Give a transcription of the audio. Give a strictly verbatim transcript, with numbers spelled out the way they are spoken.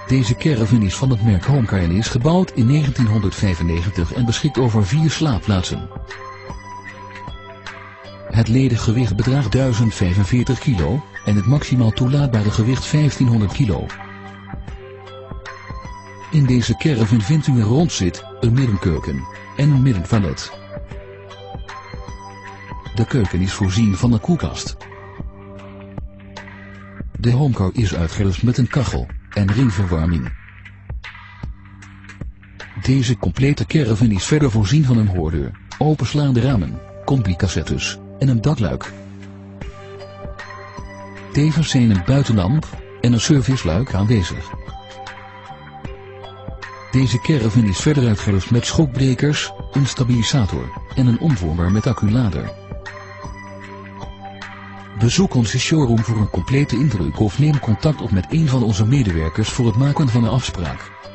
Deze caravan is van het merk Homecar en is gebouwd in negentienhonderdvijfennegentig en beschikt over vier slaapplaatsen. Het ledig gewicht bedraagt duizend vijfenveertig kilo en het maximaal toelaatbare gewicht vijftienhonderd kilo. In deze caravan vindt u een rondzit, een middenkeuken en een middentoilet. De keuken is voorzien van een koelkast. De Homecar is uitgerust met een kachel en ringverwarming. Deze complete caravan is verder voorzien van een hoordeur, openslaande ramen, combi-cassettes en een dakluik. Tevens zijn een buitenlamp en een serviceluik aanwezig. Deze caravan is verder uitgerust met schokbrekers, een stabilisator en een omvormer met acculader. Bezoek onze showroom voor een complete indruk of neem contact op met een van onze medewerkers voor het maken van een afspraak.